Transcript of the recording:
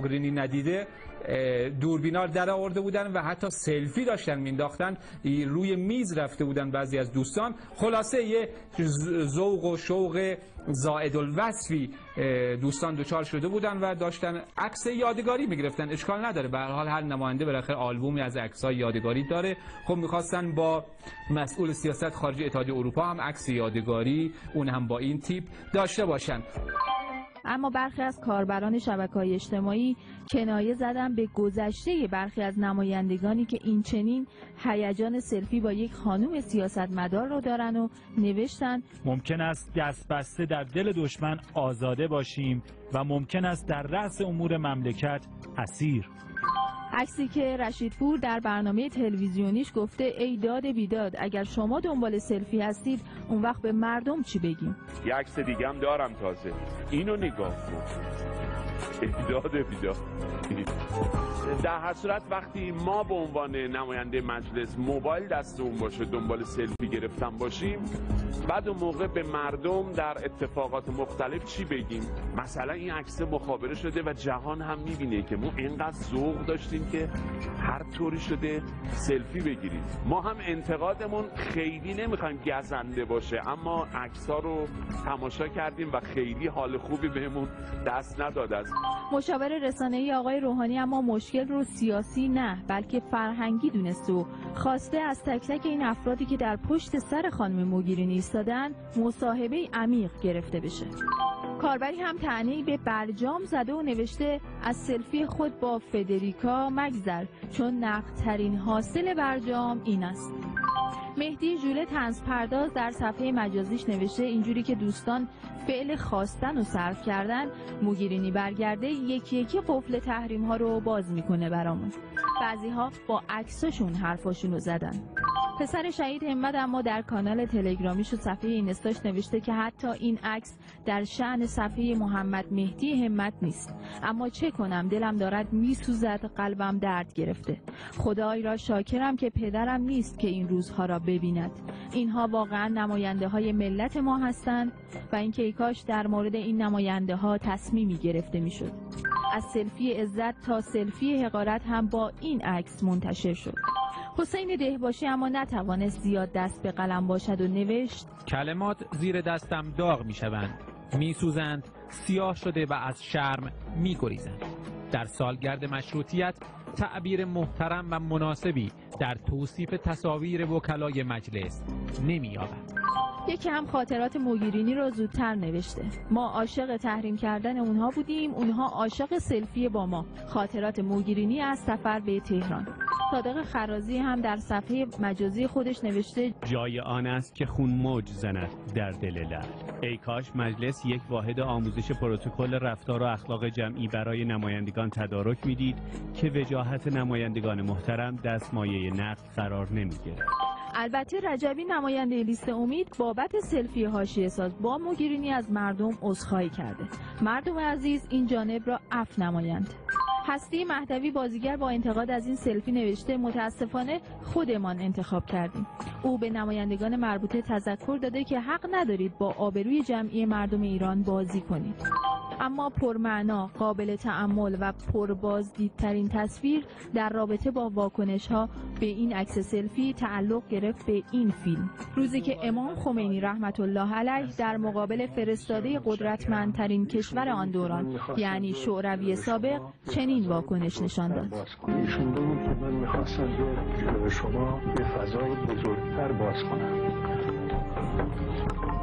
موگرینی ندیده دوربینا در آورده بودن و حتی سلفی داشتن مینداختن، روی میز رفته بودن بعضی از دوستان. خلاصه یه ذوق و شوق زائد الوصفی دوستان دچار شده بودن و داشتن عکس یادگاری میگرفتن. اشکال نداره، به هر حال هر نماینده بالاخره آلبومی از عکس‌های یادگاری داره. خب می‌خواستن با مسئول سیاست خارجی اتحادیه اروپا هم عکس یادگاری، اون هم با این تیپ داشته باشن. اما برخی از کاربران شبکه‌های اجتماعی کنایه زدن به گذشته برخی از نمایندگانی که این چنین هیجان سلفی با یک خانم سیاستمدار رو دارن و نوشتن ممکن است دست بسته در دل دشمن آزاده باشیم و ممکن است در رأس امور مملکت اسیر. عکسی که رشیدپور در برنامه تلویزیونیش گفته ای داد بیداد، اگر شما دنبال سلفی هستید اون وقت به مردم چی بگیم؟ یک عکس دیگه هم دارم تازه، اینو نگاه کن. ای داد بیداد. در هر صورت وقتی ما به عنوان نماینده مجلس موبایل دستمون باشه دنبال سلفی گرفتن باشیم، بعد اون موقع به مردم در اتفاقات مختلف چی بگیم؟ مثلا این عکس مخابره شده و جهان هم میبینه که ما اینقدر ذوق داشتیم که هر طوری شده سلفی بگیریم. ما هم انتقادمون خیلی نمیخوایم گزنده باشه، اما عکس‌ها رو تماشا کردیم و خیلی حال خوبی بهمون دست نداد. از مشاور رسانه‌ای آقای روحانی اما مشکل رو سیاسی نه بلکه فرهنگی دونسته و خواسته از تک تک این افرادی که در پشت سر خانم موگرینی ایستادن مصاحبه عمیق گرفته بشه. کاربری هم طعنه‌ای به برجام زده و نوشته از سلفی خود با فدریکا مگذر چون نقدترین حاصل برجام این است. مهدی ژوله طنز پرداز در صفحه مجازیش نوشته اینجوری که دوستان فعل خواستن و صرف کردن، موگرینی برگرده یکی یکی قفل تحریم ها رو باز میکنه برامون. بعضی ها با عکساشون حرفاشون رو زدن. پسر شهید همت اما در کانال تلگرامیش و صفحه اینستاش نوشته که حتی این عکس در شأن صفحه محمد مهدی همت نیست، اما چه کنم دلم دارد میسوزد، قلبم درد گرفته. خدای را شاکرم که پدرم نیست که این روزها را ببیند. اینها واقعا نماینده های ملت ما هستند و اینکه کاش در مورد این نماینده ها تصمیمی گرفته میشد. از سلفی عزت تا سلفی حقارت هم با این عکس منتشر شد. حسین دهباشی اما نتوانست زیاد دست به قلم باشد و نوشت کلمات زیر دستم داغ می شوند، می سوزند، سیاه شده و از شرم می گریزند. در سالگرد مشروطیت تعبیر محترم و مناسبی در توصیف تصاویر وکلای مجلس نمی یابد. یکی هم خاطرات موگرینی رو زودتر نوشته. ما عاشق تحریم کردن اونها بودیم، اونها عاشق سلفی با ما. خاطرات موگرینی از سفر به تهران. صادق خرازی هم در صفحه مجازی خودش نوشته جای آن است که خون موج زند در دل لعل. ای کاش مجلس یک واحد آموزش پروتکل رفتار و اخلاق جمعی برای نمایندگان تدارک میدید که وجاهت نمایندگان محترم دستمایه نقد قرار نمیگیرد. البته رجبی نماینده لیست امید بابت سلفی حاشیه ساز با موگرینی از مردم عذرخواهی کرده. مردم عزیز این جانب را عفو نمایند. هستی مهدوی بازیگر با انتقاد از این سلفی نوشته متاسفانه خودمان انتخاب کردیم. او به نمایندگان مربوطه تذکر داده که حق ندارید با آبروی جمعی مردم ایران بازی کنید. اما پرمعنا، قابل تأمل و پربازدیدترین تصویر در رابطه با واکنش‌ها به این عکس سلفی تعلق گرفت به این فیلم. روزی که امام خمینی رحمت الله علیه در مقابل فرستاده قدرتمندترین کشور آن دوران یعنی شوروی سابق چنین واکنش نشان داد. ایشون بود که من می‌خواستم جلوی شما به فضای بزرگتر باز کنم.